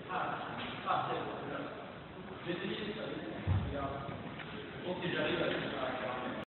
c'est bon. Je vais essayer ça. Regarde. Ok, j'arrive à